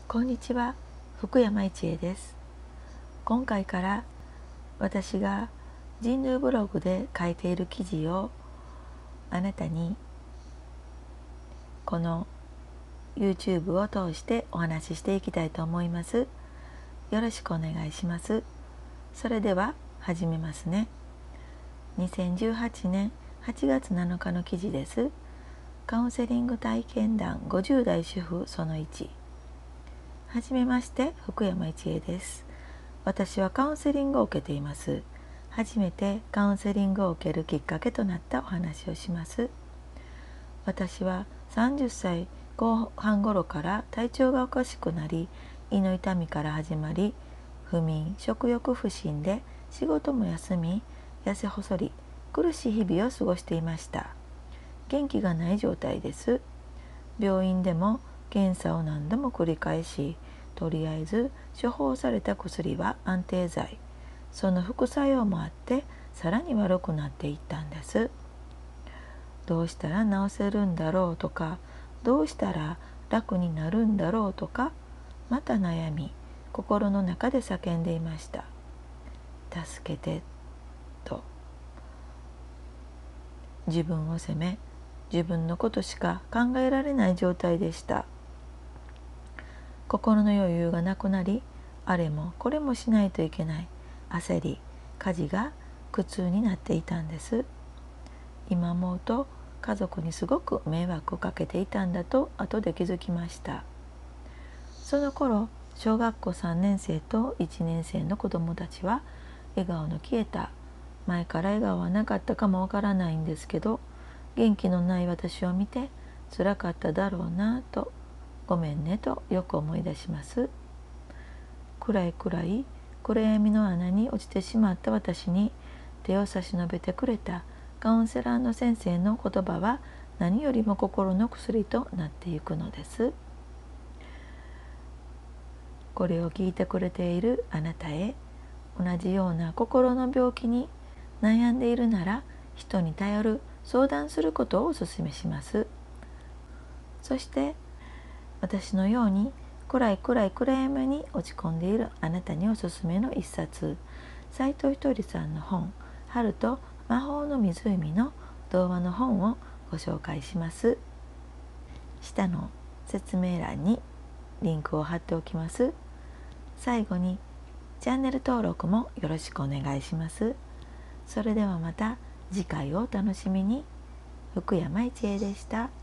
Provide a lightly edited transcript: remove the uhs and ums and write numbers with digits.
こんにちは、福山一恵です。今回から私が人類ブログで書いている記事をあなたにこの YouTube を通してお話ししていきたいと思います。よろしくお願いします。それでは始めますね。2018年8月7日の記事です。カウンセリング体験談50代主婦その1。はじめまして、福山一恵です。私はカウンセリングを受けています。初めてカウンセリングを受けるきっかけとなったお話をします。私は30歳後半頃から体調がおかしくなり、胃の痛みから始まり、不眠、食欲不振で仕事も休み、痩せ細り、苦しい日々を過ごしていました。元気がない状態です。病院でも検査を何度も繰り返し、とりあえず処方された薬は安定剤。その副作用もあってさらに悪くなっていったんです。どうしたら治せるんだろうとか、どうしたら楽になるんだろうとか、また悩み、心の中で叫んでいました。助けてと。自分を責め、自分のことしか考えられない状態でした。心の余裕がなくなり、あれもこれもしないといけない焦り、家事が苦痛になっていたんです。今思うと家族にすごく迷惑をかけていたんだと後で気づきました。その頃、小学校3年生と1年生の子どもたちは笑顔の消えた、前から笑顔はなかったかもわからないんですけど、元気のない私を見て辛かっただろうなと、ごめんねとよく思い出します。暗い暗闇の穴に落ちてしまった私に手を差し伸べてくれたカウンセラーの先生の言葉は何よりも心の薬となっていくのです。これを聞いてくれているあなたへ、同じような心の病気に悩んでいるなら、人に頼る、相談することをお勧めします。そして私のように暗闇に落ち込んでいるあなたにおすすめの一冊、斉藤ひとりさんの本、春と魔法の湖の童話の本をご紹介します。下の説明欄にリンクを貼っておきます。最後にチャンネル登録もよろしくお願いします。それではまた次回をお楽しみに。福山一恵でした。